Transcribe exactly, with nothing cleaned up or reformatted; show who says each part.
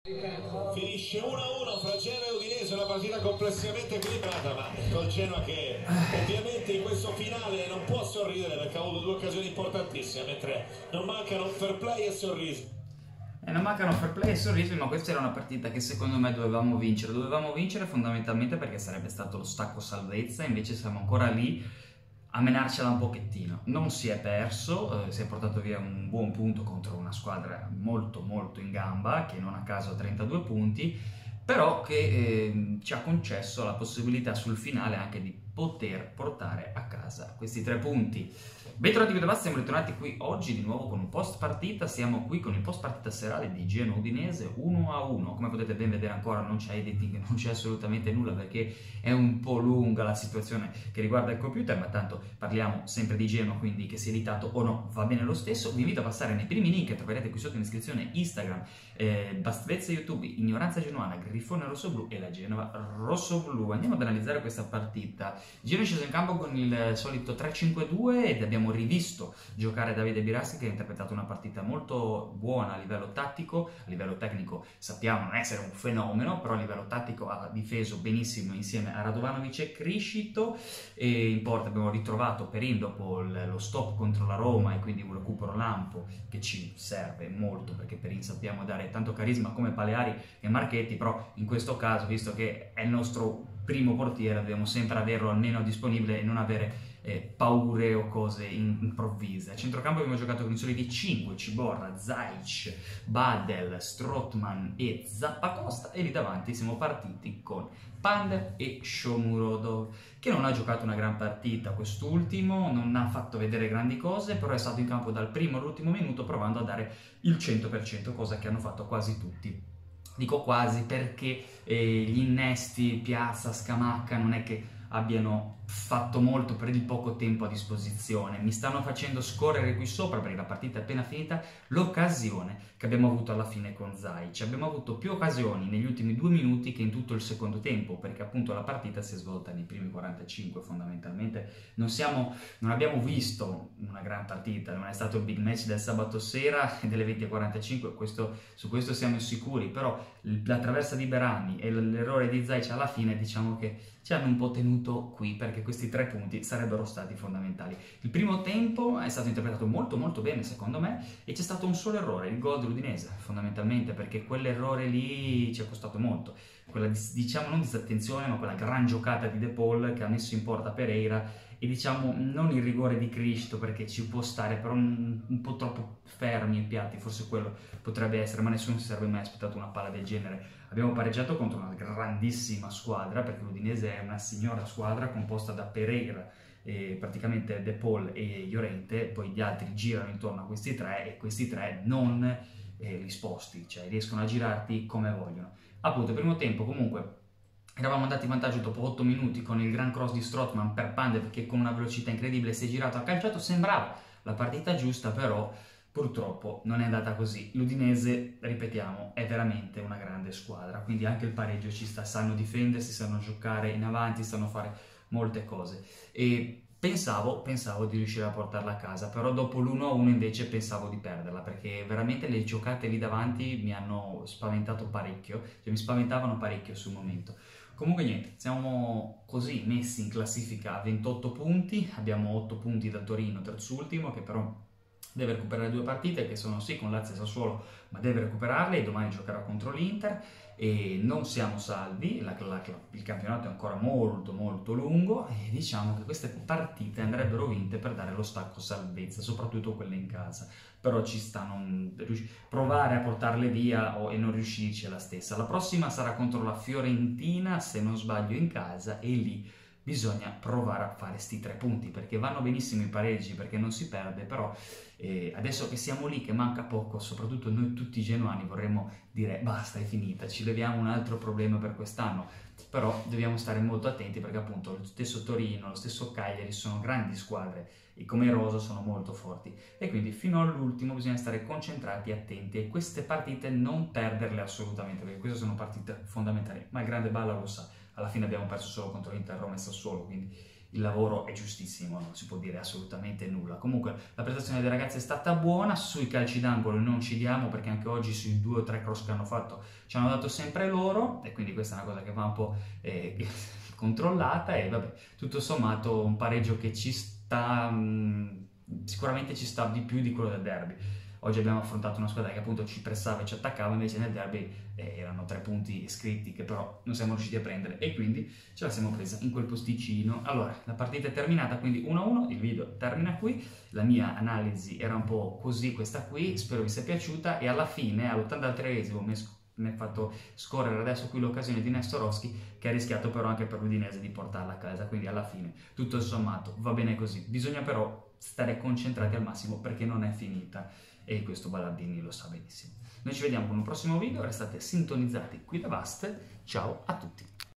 Speaker 1: Finisce uno a uno fra Genoa e Udinese, una partita complessivamente equilibrata, ma col Genoa che ovviamente in questo finale non può sorridere perché ha avuto due occasioni importantissime, mentre non mancano fair play e sorrisi.
Speaker 2: E non mancano fair play e sorrisi, ma questa era una partita che secondo me dovevamo vincere. Dovevamo vincere fondamentalmente perché sarebbe stato lo stacco salvezza, invece siamo ancora lì a menarcela un pochettino. Non si è perso, eh, si è portato via un buon punto contro una squadra molto molto in gamba, che non a caso ha trentadue punti, però che eh, ci ha concesso la possibilità sul finale anche di poter portare a casa questi tre punti. Bentornati qui, siamo ritornati qui oggi di nuovo con un post partita. Siamo qui con il post partita serale di Genoa Udinese uno a uno. Come potete ben vedere ancora non c'è editing, non c'è assolutamente nulla perché è un po' lunga la situazione che riguarda il computer, ma tanto parliamo sempre di Genoa, quindi che sia editato o no va bene lo stesso. Vi invito a passare nei primi link che troverete qui sotto in descrizione: Instagram, eh, Bastvezza YouTube, Ignoranza Genoana, Grifone Rossoblu e la Genova Rossoblu. Andiamo ad analizzare questa partita. Genoa è sceso in campo con il solito tre cinque due ed abbiamo rivisto giocare Davide Birassi, che ha interpretato una partita molto buona a livello tattico. A livello tecnico sappiamo non essere un fenomeno, però a livello tattico ha difeso benissimo insieme a Radovanovic e Criscito, e in porta abbiamo ritrovato Perin dopo lo stop contro la Roma e quindi un recupero lampo che ci serve molto perché Perin sappiamo dare tanto carisma come Paleari e Marchetti, però in questo caso, visto che è il nostro primo portiere, dobbiamo sempre averlo almeno disponibile e non avere eh, paure o cose improvvise. A centrocampo abbiamo giocato con i soliti cinque: Ciborra, Zaic, Badel, Strootman e Zappacosta, e lì davanti siamo partiti con Pandev e Shomurodov, che non ha giocato una gran partita quest'ultimo, non ha fatto vedere grandi cose, però è stato in campo dal primo all'ultimo minuto provando a dare il cento per cento, cosa che hanno fatto quasi tutti. Dico quasi perché eh, gli innesti, Piazza, Scamacca non è che abbiano fatto molto per il poco tempo a disposizione. Mi stanno facendo scorrere qui sopra, perché la partita è appena finita, l'occasione che abbiamo avuto alla fine con Zaic. Abbiamo avuto più occasioni negli ultimi due minuti che in tutto il secondo tempo, perché appunto la partita si è svolta nei primi quarantacinque fondamentalmente. Non, siamo, non abbiamo visto una gran partita, non è stato il big match del sabato sera e delle venti e quarantacinque, questo, su questo siamo sicuri, però la traversa di Berami e l'errore di Zaic alla fine diciamo che ci hanno un po' tenuto qui, perché questi tre punti sarebbero stati fondamentali. Il primo tempo è stato interpretato molto molto bene secondo me e c'è stato un solo errore, il gol dell'Udinese fondamentalmente, perché quell'errore lì ci è costato molto, quella diciamo non disattenzione ma quella gran giocata di De Paul che ha messo in porta Pereira, e diciamo non il rigore di Cristo perché ci può stare, però un, un po' troppo fermi e piatti, forse quello potrebbe essere, ma nessuno si sarebbe mai aspettato una palla del genere. Abbiamo pareggiato contro una grandissima squadra, perché l'Udinese è una signora squadra composta da Pereira, e praticamente De Paul e Llorente, poi gli altri girano intorno a questi tre e questi tre non eh, li sposti, cioè riescono a girarti come vogliono. Appunto, il primo tempo comunque eravamo andati in vantaggio dopo otto minuti con il gran cross di Strootman per Pandev, che con una velocità incredibile si è girato, ha calciato, sembrava la partita giusta, però purtroppo non è andata così. L'Udinese, ripetiamo, è veramente una grande squadra, quindi anche il pareggio ci sta, sanno difendersi, sanno giocare in avanti, sanno fare molte cose. E pensavo, pensavo di riuscire a portarla a casa, però dopo l'uno a uno invece pensavo di perderla, perché veramente le giocate lì davanti mi hanno spaventato parecchio, cioè mi spaventavano parecchio sul momento. Comunque niente, siamo così messi in classifica a ventotto punti, abbiamo otto punti da Torino, terzultimo, che però deve recuperare due partite che sono sì con Lazio e Sassuolo, ma deve recuperarle e domani giocherà contro l'Inter, e non siamo salvi, la, la, il campionato è ancora molto molto lungo e diciamo che queste partite andrebbero vinte per dare lo stacco salvezza, soprattutto quelle in casa, però ci sta non provare a portarle via o, e non riuscirci è la stessa. La prossima sarà contro la Fiorentina, se non sbaglio, in casa, e lì bisogna provare a fare sti tre punti, perché vanno benissimo i pareggi, perché non si perde, però eh, adesso che siamo lì, che manca poco, soprattutto noi tutti i genuani vorremmo dire basta, è finita, ci leviamo un altro problema per quest'anno, però dobbiamo stare molto attenti perché appunto lo stesso Torino, lo stesso Cagliari sono grandi squadre e come Rosa sono molto forti, e quindi fino all'ultimo bisogna stare concentrati e attenti e queste partite non perderle assolutamente, perché queste sono partite fondamentali, ma il grande Balla lo sa. Alla fine abbiamo perso solo contro l'Inter, Roma e Sassuolo, quindi il lavoro è giustissimo, non si può dire assolutamente nulla. Comunque la prestazione dei ragazzi è stata buona, sui calci d'angolo non ci diamo, perché anche oggi sui due o tre cross che hanno fatto ci hanno dato sempre loro, e quindi questa è una cosa che va un po' eh, controllata, e vabbè, tutto sommato un pareggio che ci sta, mh, sicuramente ci sta di più di quello del derby. Oggi abbiamo affrontato una squadra che appunto ci pressava e ci attaccava, invece nel derby eh, erano tre punti scritti che però non siamo riusciti a prendere, e quindi ce la siamo presa in quel posticino. Allora, la partita è terminata, quindi uno a uno, il video termina qui, la mia analisi era un po' così, questa qui, spero vi sia piaciuta, e alla fine, all'ottantatreesimo, mi mi ha fatto scorrere adesso qui l'occasione di Nestorowski, che ha rischiato però anche per l'Udinese di portarla a casa, quindi alla fine tutto sommato va bene così. Bisogna però stare concentrati al massimo, perché non è finita, e questo Ballardini lo sa benissimo. Noi ci vediamo con un prossimo video, restate sintonizzati qui da Vast, ciao a tutti!